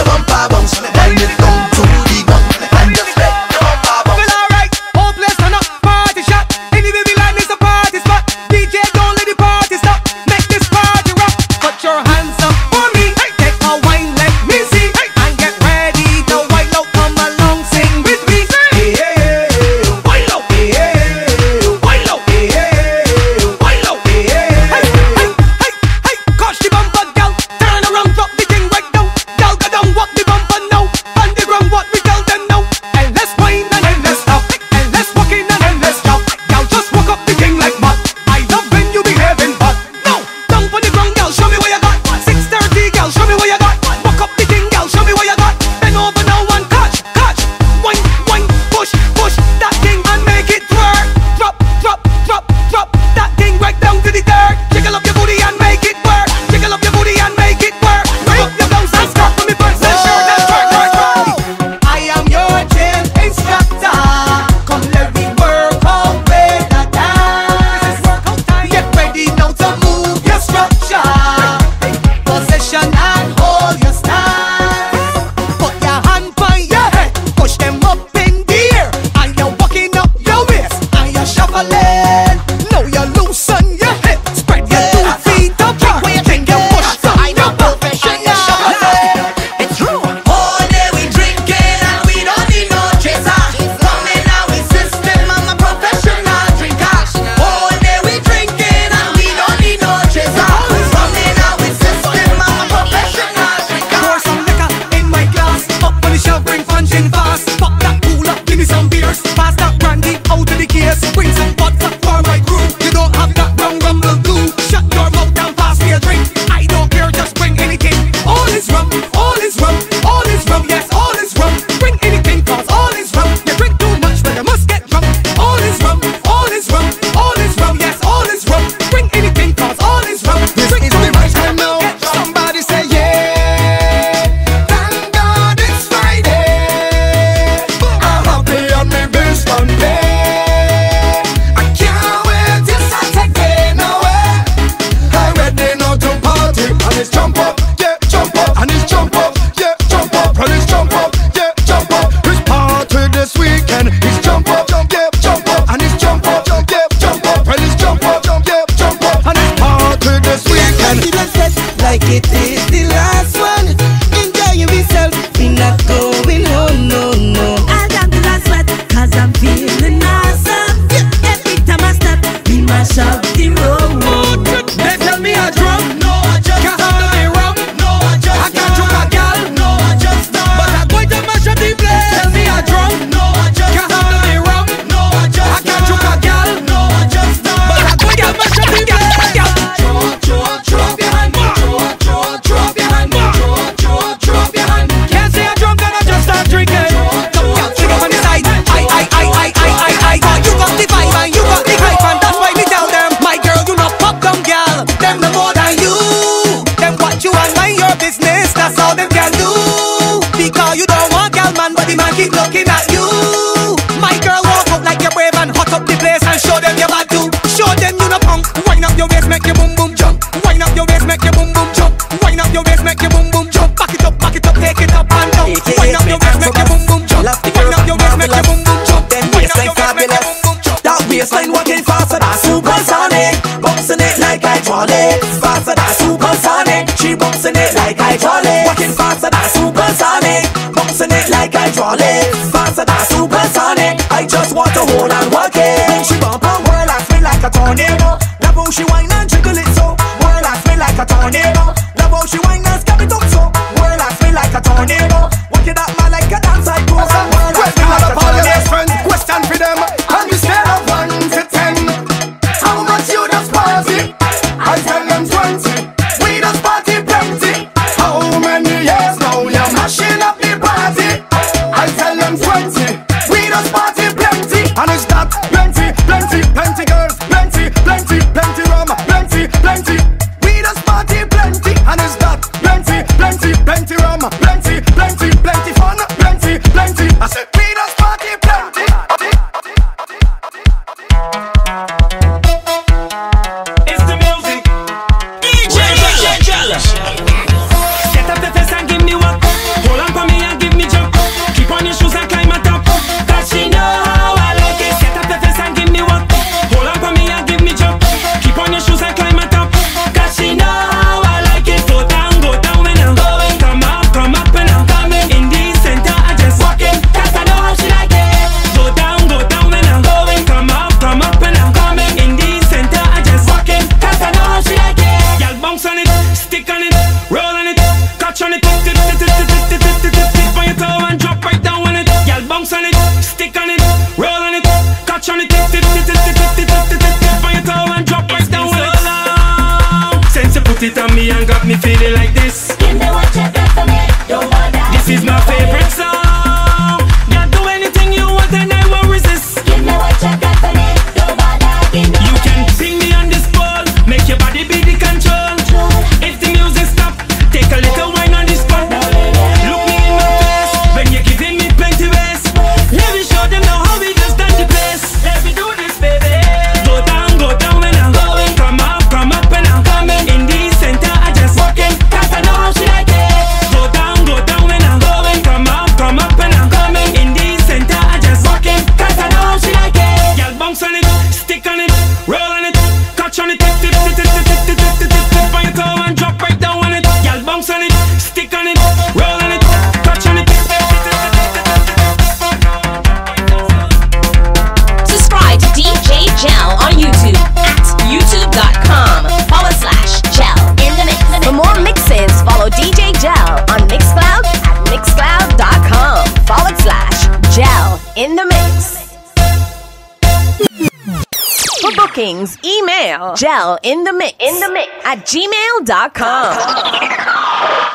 it is the last one. Enjoy yourself, we not going home, no, no. I'll down to the sweat, cause I'm feeling awesome. Every time I step, we mash up the road. They tell me I drunk, no, I just can't handle the rum, no, I just I can't choke a gal, no, I just but I'm going to mash up the place. Tell me I drunk, no, I just can't handle the rum, no, I just I can't choke a gal, no, I just but I'm going to mash up the place. Throw, throw, throw up your hand, throw, throw, throw up your hand, throw, throw, throw up your hand. Can't say I'm drunk and I just start drinking. Come on, sing up on the side. I, I, I, I, I, I, I. You got the vibe and you got the hype and that's why me tell them, my girl, you not pop down, gal. Them no more than you. Them watch you and mind your business. That's all them can do. Because you don't want gal man, but the man keep looking at you. My girl, walk out like you're brave and hot up the place and show them your bad too. Show them you no punk. Wind up your waist, make your boom boom jump. Wind up your waist, make your boom boom jump. Wind up your waist, make your boom boom jump. Back it up, back it up, take it up and down. Wind up your waist, make your boom boom jump. Wind up your waist, make your boom boom jump. Then waistline fabulous. That waistline working faster than supersonic. Bouncing it like hydraulics. Faster than supersonic. She bouncing it like hydraulics. Working faster than supersonic. Bouncing it like hydraulics. Faster than supersonic. I just want to hold and work it. When she bump her, whirl at me like a tornado. Love how she whine and jiggle it so. Whirl at me like a tornado. Love how she whine and scab it up so. Whirl at me like a tornado. Work it up man like a dance I go. Whirl at me like a tornado. Question for them. On the scale of one to ten, how much you just party? I tell them twenty. We just party plenty. How many years now you're mashing up the party? I tell them twenty. We just party plenty. And it's that plenty, plenty, plenty girls, plenty, plenty, plenty rum, plenty, plenty. We just party plenty. And it's that plenty, plenty, plenty rum, plenty, plenty, plenty fun, plenty, plenty. I said we just party plenty. It's the music. D J Jell. Set up the fence and give me walk. Hold on for me and give me jump. Keep on your shoes and climb on top. Cause she know how I like it. Set up the fence and give me walk. Hold on for me and give me jump. Keep on your shoes and climb on top. Cause she know how I like it. Go down, go down when I'm going. Come up, come up and I'm coming. In the center I just walking. Cause I know how she like it. Go down, go down when I'm going. Come up, come up and I'm coming. In the center I just walking. Cause I know how she like it. Y'all bounce on it, stick on it, roll on it, catch on it, tip, tip, tip, tip, tip, tip, tip, tip, tip on your toe and drop right down on it. Y'all bounce on it, stick on it, roll on it, catch on it, tip, tip, tip, tip, tip, tip, tip, tip, tip, tip on your toe and drop right down on it. Since you put it on me and got me feeling like this. Give me what you got for me, don't bother. This is my favorite song. Y'all do anything you want and I won't resist. Give me what you got for me, don't bother. Give me You can ping me on this ball, make your body be the control. If the music stop, take a little wine on this spot. Look me in my face when you're giving me plenty ways. Let me show them now how we just done the place. Let me do this, baby. Go down, go down when I'm going. Come up, come up when I'm coming. In the center I just walking. Cause I know how she like it. Go down, go down when I'm going. Come up, come up when I'm coming. In the center I just walking. Cause I know how she like it. Y'all bounce on it, stick on it, roll on it, catch on it, tip, tip, tip, tip, tip, tip, tip, tip, tip, tip on your toe and drop right down on it. Y'all bounce on it, stick on it, roll on it, catch on it, tip, tip, tip, tip, Subscribe to D J Jell on YouTube at youtube.com forward slash Jell in the mix. For more mixes, follow D J Jell on Mixcloud at mixcloud.com forward slash Jell in the mix. For bookings, email Jell in the mix in the mix at gmail dot com.